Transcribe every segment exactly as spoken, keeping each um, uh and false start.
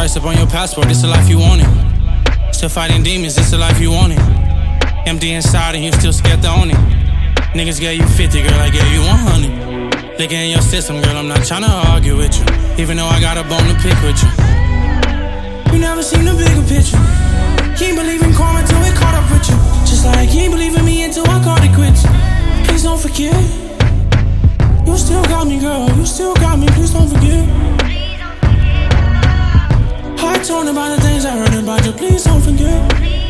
Price up on your passport, this the life you wanted. Still fighting demons, this the life you wanted. Empty inside and you still scared to own it. Niggas gave you fifty, girl, I gave you one hundred. Licking in your system, girl, I'm not tryna argue with you. Even though I got a bone to pick with you. You never seen the bigger picture. You ain't believe in karma till it caught up with you. Just like you ain't believe in me until I called it quits. Please don't forget. You still got me, girl, you still got me, please don't forget. Heart torn about the things I heard about you, please don't forget.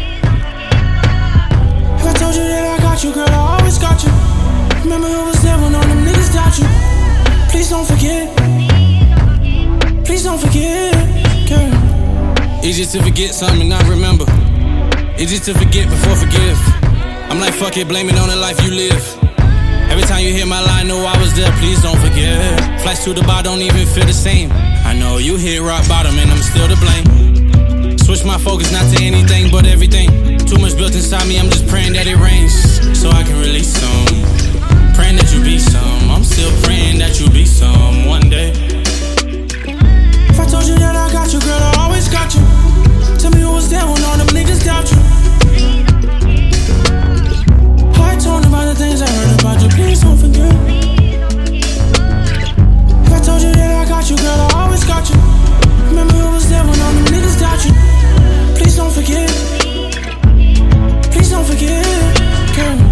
If I told you that I got you, girl, I always got you. Remember who was there when all them niggas doubt you. Please don't forget. Please don't forget, girl. Easy to forget something and not remember. Easy to forget before forgive. I'm like, fuck it, blame it on the life you live. Every time you hear my line, know I was there, please don't forget. Flights to the bar don't even feel the same. I know you hit rock bottom and I'm still to blame. Switch my focus not to anything but everything. Too much built inside me, I'm just praying that it rains, so I can release some. Praying that you be some, I'm still praying that you be some one day. If I told you that I got you, girl, I always got you. Tell me who was there when all them niggas doubt you. Heart torn about the things I heard about you, please don't forget. If I told you that I got you, girl, I always got you. Remember who was there when all them niggas doubt you. Please don't forget. Please don't forget, girl.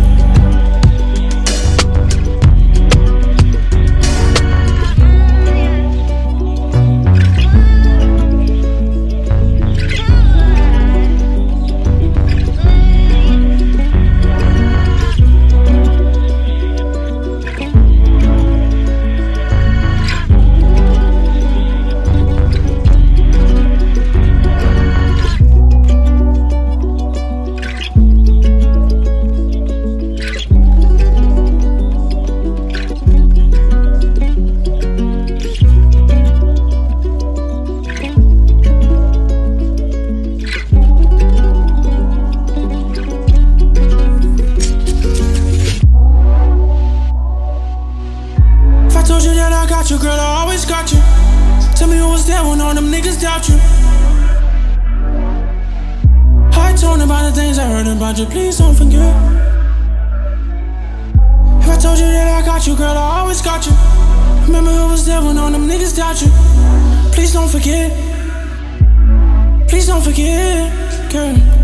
Girl, I always got you. Tell me who was there when all them niggas doubt you. Heart torn about the things I heard about you, please don't forget. If I told you that I got you, girl, I always got you. Remember who was there when all them niggas doubt you. Please don't forget. Please don't forget, girl.